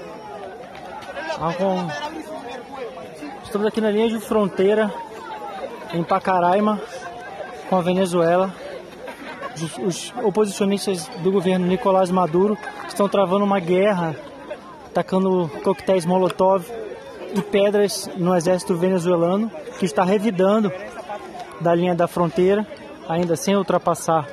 Estamos aqui na linha de fronteira em Pacaraima com a Venezuela. Os oposicionistas do governo Nicolás Maduro estão travando uma guerra, atacando coquetéis Molotov e pedras no exército venezuelano, que está revidando da linha da fronteira, ainda sem ultrapassar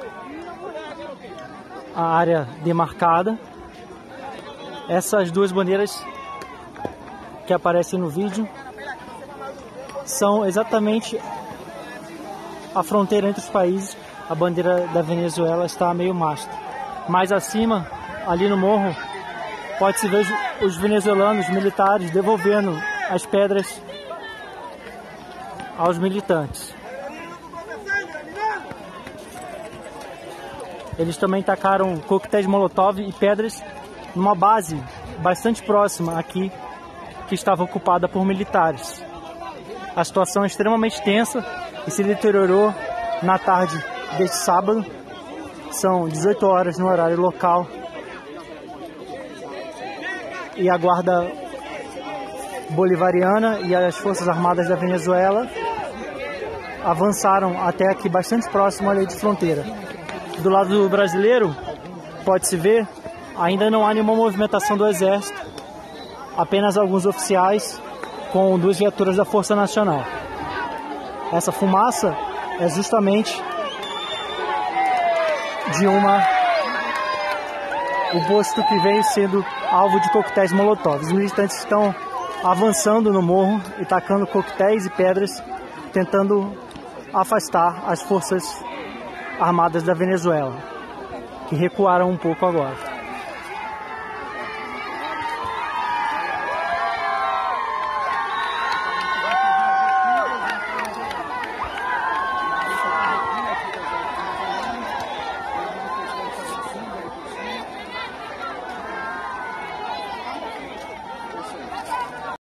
a área demarcada. Essas duas bandeiras que aparecem no vídeo são exatamente a fronteira entre os países. A bandeira da Venezuela está a meio mastro. Mais acima, ali no morro, pode-se ver os venezuelanos militares devolvendo as pedras aos militantes. Eles também tacaram coquetéis Molotov e pedras numa base bastante próxima aqui, que estava ocupada por militares. A situação é extremamente tensa e se deteriorou na tarde deste sábado. São 18 horas no horário local e a Guarda Bolivariana e as Forças Armadas da Venezuela avançaram até aqui bastante próximo à linha de fronteira. Do lado brasileiro, pode-se ver, ainda não há nenhuma movimentação do Exército, apenas alguns oficiais com 2 viaturas da Força Nacional. Essa fumaça é justamente de o posto que vem sendo alvo de coquetéis Molotov. Os militantes estão avançando no morro e tacando coquetéis e pedras, tentando afastar as forças armadas da Venezuela, que recuaram um pouco agora.